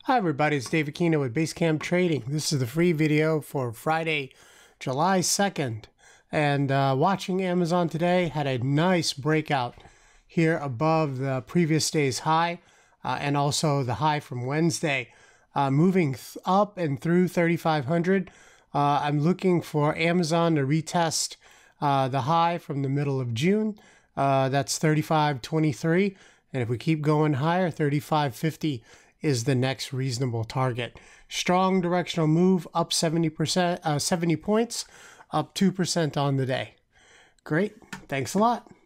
Hi everybody, it's David Kino with Basecamp Trading. This is the free video for Friday, July 2nd. And watching Amazon today had a nice breakout here above the previous day's high and also the high from Wednesday. Moving up and through 3,500. I'm looking for Amazon to retest the high from the middle of June. That's 35.23. And if we keep going higher, 35.50 is the next reasonable target. Strong directional move, up 70%, 70 points, up 2% on the day. Great. Thanks a lot.